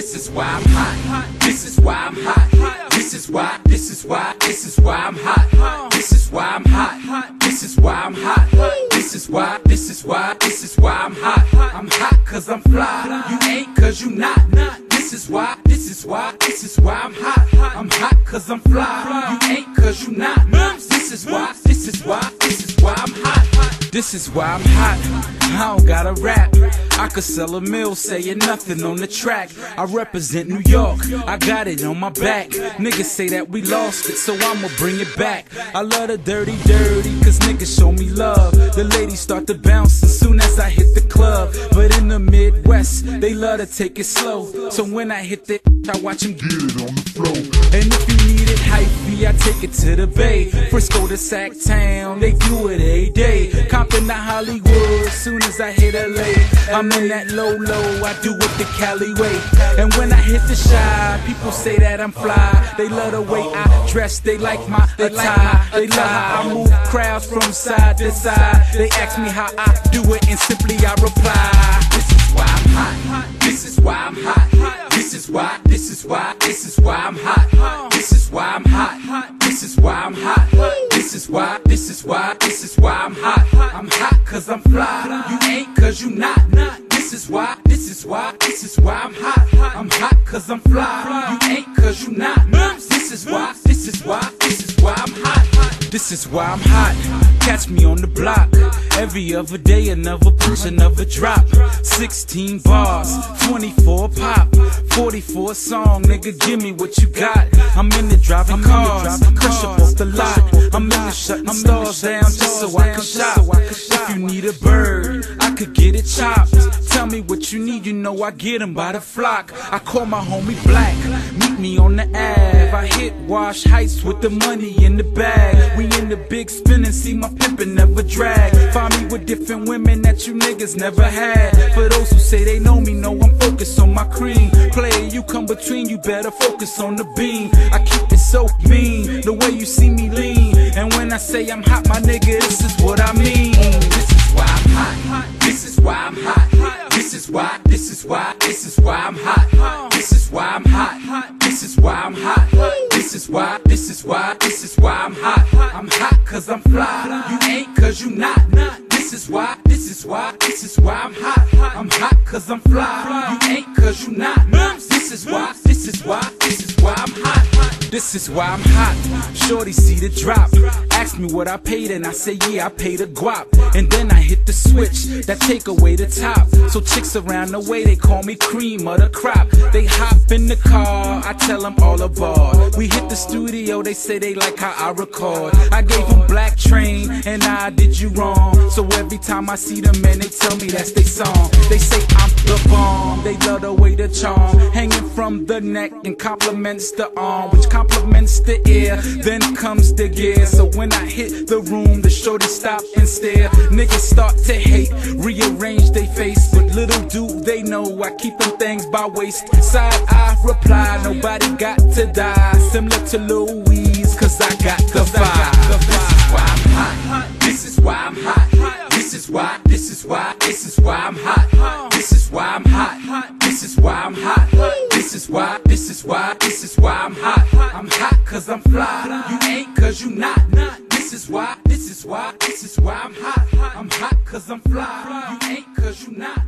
This is why I'm hot. This is why I'm hot. This is why I'm hot. This is why I'm hot. This is why I'm hot. This is why I'm hot. I'm hot cause I'm fly. You ain't cause you not. This is why I'm hot. I'm hot cause I'm fly. You ain't cause you not. This is why I'm hot. This is why I'm hot. I don't gotta rap. I could sell a mill saying nothing on the track. I represent New York, I got it on my back. Niggas say that we lost it, so I'ma bring it back. I love the dirty, cause niggas show me love. The ladies start to bounce as soon as I hit the club. But in the Midwest, they love to take it slow. So when I hit the I watch them get it on the floor. And if you need it hypey, I take it to the Bay. Frisco to Sacktown, they do it every day. Compton to Hollywood, soon as I hit LA. I'm in that low, I do it the Cali way. And when I hit the Shy, people say that I'm fly. They love the way I dress, they like my attire. They love how I move crowds from side to side. They ask me how I do it, and simply I reply. This is why I'm hot. This is why I'm hot. This is why I'm hot. This is why I'm hot. This is why I'm hot. This is why I'm hot. I'm hot cause I'm fly. You ain't cause you not. This is why I'm hot. I'm hot cause I'm fly. You ain't cause you not. This is why I'm hot. This is why I'm hot. Catch me on the block. Every other day another push, another drop. 16 bars, 24 pop, 44 song, nigga give me what you got. I'm in the driving cars, crush up off the lot. I'm in the shutting stars down just so I can shop. If you need a bird, I could get it chopped. Tell me what you need, you know I get them by the flock. I call my homie Black, meet me on the Ave. I hit Wash Heights with the money in the bag. We in the big spin and see my pimpin' never drag. Find me with different women that you niggas never had. For those who say they know me, know I'm focused on my cream. Player, you come between, you better focus on the beam. I keep it so mean, the way you see me lean. And when I say I'm hot, my nigga, this is what I mean. This is why I'm hot. This is why I'm hot. This is why I'm hot. This is why I'm hot. This is why I'm hot. This is why I'm hot. I'm hot cause I'm fly. You ain't cause you not. This is why I'm hot. I'm hot cause I'm fly. You ain't cause you not. This is why I'm hot. This is why I'm hot. Shorty see the drop. Ask me what I paid and I say yeah, I paid a guap. And then I hit the switch that take away the top. So chicks around the way, they call me cream of the crop. They hop in the car, I tell them all aboard. We hit the studio, they say they like how I record. I gave them Black Train and I did you wrong. So every time I see them, man, they tell me that's their song. They say I'm the bomb, they love the way the charm hanging from the neck and compliments the arm, which compliments the ear. Then comes the gear. So when I hit the room, the shorty stop and stare. Niggas start to hate, rearrange they face, but little do they know I keep them things by waist. Side I reply, nobody got to die. Similar to Louise, cause I got the vibe. This is why I'm hot. This is why I'm hot. This is why I'm hot. This is why I'm hot. This is why I'm hot. This is why I'm hot. I'm hot cause I'm fly. You ain't cause you not. This is why I'm hot. I'm hot cause I'm fly. You ain't cause you not.